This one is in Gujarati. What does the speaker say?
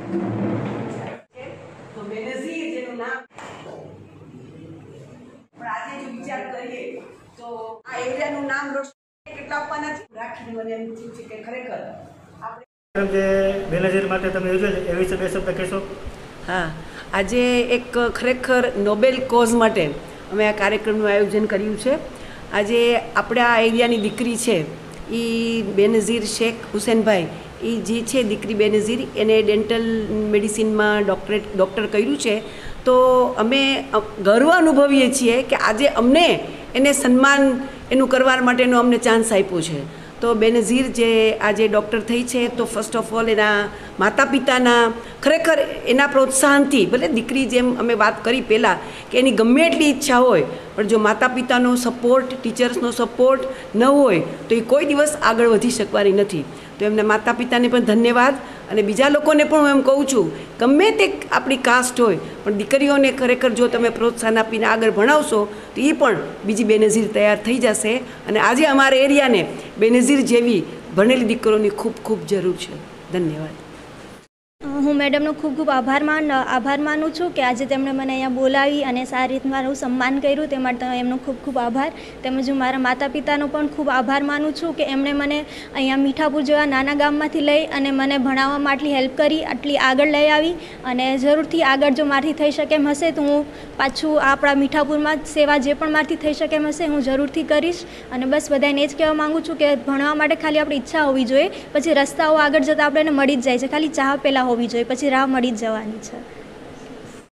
તો બેનઝીર જેનું નામ પણ આજે જો વિચાર કરીએ તો આ એરિયાનું નામ રોશન કેટલા આપવાના છે રાખીને મને એમ થયું છે કે ખરેખર આપણે જે બેનઝીર માટે તમે યોજો એ વિશે બે શબ્દ કહેશો? હા, આજે એક ખરેખર નોબેલ કોઝ માટે અમે આ કાર્યક્રમનું આયોજન કર્યું છે. આજે આપણા એરિયાની દીકરી છે એ બેનઝીર શેખ હુસેનભાઈ, એ જે છે દીકરી બેનઝીર, એને ડેન્ટલ મેડિસિનમાં ડૉક્ટર કર્યું છે. તો અમે ગર્વ અનુભવીએ છીએ કે આજે અમને એને સન્માન એનું કરવા માટેનો અમને ચાન્સ આપ્યો છે. તો બેનઝીર જે આજે ડૉક્ટર થઈ છે, તો ફર્સ્ટ ઓફ ઓલ એના માતા પિતાના ખરેખર એના પ્રોત્સાહનથી, ભલે દીકરી જેમ અમે વાત કરી પહેલાં કે એની ગમે એટલી ઈચ્છા હોય, પણ જો માતા પિતાનો સપોર્ટ, ટીચર્સનો સપોર્ટ ન હોય તો એ કોઈ દિવસ આગળ વધી શકવાની નથી. તો એમના માતા પિતાને પણ ધન્યવાદ. અને બીજા લોકોને પણ હું એમ કહું છું, ગમે તે આપણી કાસ્ટ હોય, પણ દીકરીઓને ખરેખર જો તમે પ્રોત્સાહન આપીને આગળ ભણાવશો તો એ પણ બીજી બેનઝીર તૈયાર થઈ જશે. અને આજે અમારા એરિયાને બેનઝીર જેવી ભણેલી દીકરીઓની ખૂબ ખૂબ જરૂર છે. ધન્યવાદ. હું મેડમનો ખૂબ ખૂબ આભાર માનું છું કે આજે તેમણે મને અહીંયા બોલાવી અને સારી રીતના મારું સન્માન કર્યું, તે માટે એમનો ખૂબ ખૂબ આભાર. તેમજ હું મારા માતા પિતાનો પણ ખૂબ આભાર માનું છું કે એમણે મને અહીંયા મીઠાપુર જેવા નાના ગામમાંથી લઈ અને મને ભણાવવામાં આટલી હેલ્પ કરી, આટલી આગળ લઈ આવી. અને જરૂરથી આગળ જો મારાથી થઈ શકે એમ હશે તો હું પાછું આપણા મીઠાપુરમાં સેવા જે પણ મારાથી થઈ શકે એમ હશે હું જરૂરથી કરીશ. અને બસ બધાને એ જ કહેવા માગું છું કે ભણવા માટે ખાલી આપણી ઈચ્છા હોવી જોઈએ, પછી રસ્તાઓ આગળ જતાં આપણે એને મળી જ જાય છે. ખાલી ચાહ પહેલાં હોવી જોઈએ, પછી રાહ મળી જ જવાની છે.